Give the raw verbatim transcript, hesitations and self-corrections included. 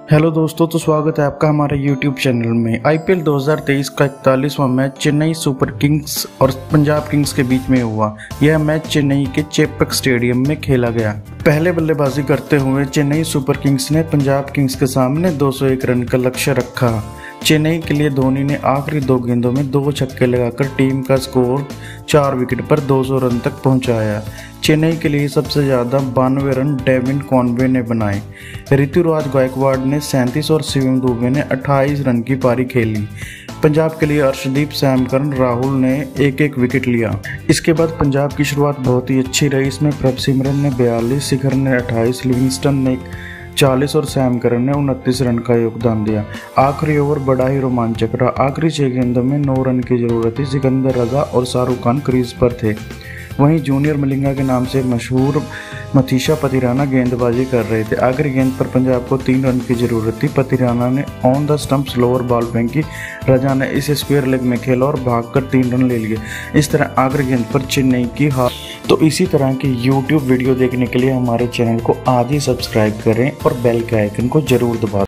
Hello दोस्तों, तो स्वागत है आपका हमारे यूट्यूब चैनल में। आईपीएल दो हज़ार तेईस का इकतालीसवां मैच चेन्नई सुपर किंग्स और पंजाब किंग्स के बीच में हुआ। यह मैच चेन्नई के चेपक स्टेडियम में खेला गया। पहले बल्लेबाजी करते हुए चेन्नई सुपर किंग्स ने पंजाब किंग्स के सामने दो सौ एक रन का लक्ष्य रखा। चेन्नई के लिए धोनी ने आखिरी दो गेंदों में दो छक्के लगाकर टीम का स्कोर चार विकेट पर दो सौ रन तक पहुंचाया। चेन्नई के लिए सबसे ज़्यादा बानवे रन डेविन कॉनवे ने बनाए। ऋतुराज गायकवाड़ ने सैंतीस और शिवम दुबे ने अट्ठाईस रन की पारी खेली। पंजाब के लिए अर्शदीप, सैम करन, राहुल ने एक एक विकेट लिया। इसके बाद पंजाब की शुरुआत बहुत ही अच्छी रही। इसमें प्रभ सिमरन ने बयालीस, शिखर ने अट्ठाईस, लिविंगस्टन ने चालीस और सैम करन ने उनतीस रन का योगदान दिया। आखिरी ओवर बड़ा ही रोमांचक रहा। आखिरी छह गेंदों में नौ रन की जरूरत थी। सिकंदर रजा और शाहरुख खान क्रीज पर थे। वहीं जूनियर मलिंगा के नाम से मशहूर मथीशा पतिराना गेंदबाजी कर रहे थे। आखिरी गेंद पर पंजाब को तीन रन की जरूरत थी। पतिराना ने on the stump slower ball फेंकी। रजा ने इसे स्क्वायर लेग में खेला और भागकर तीन रन ले लिए। इस तरह आखिरी गेंद पर चेन्नई की हार। तो इसी तरह की यूट्यूब वीडियो देखने के लिए हमारे चैनल को आज ही सब्सक्राइब करें और बेल के आइकन को जरूर दबा